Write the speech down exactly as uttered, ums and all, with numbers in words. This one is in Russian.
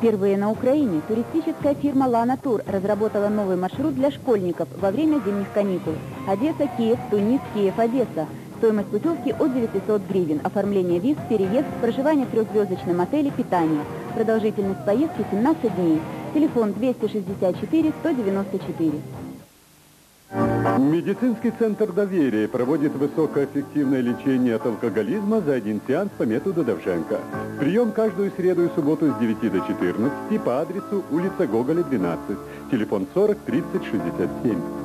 Впервые на Украине туристическая фирма «Лана Тур» разработала новый маршрут для школьников во время зимних каникул. Одесса, Киев, Тунис, Киев, Одесса. Стоимость путевки от девятисот гривен. Оформление виз, переезд, проживание в трехзвездочном отеле, питание. Продолжительность поездки семнадцать дней. Телефон двести шестьдесят четыре сто девяносто четыре. Медицинский центр доверия проводит высокоэффективное лечение от алкоголизма за один сеанс по методу Довженко. Прием каждую среду и субботу с девяти до четырнадцати по адресу улица Гоголя, двенадцать. Телефон сорок тридцать шестьдесят семь.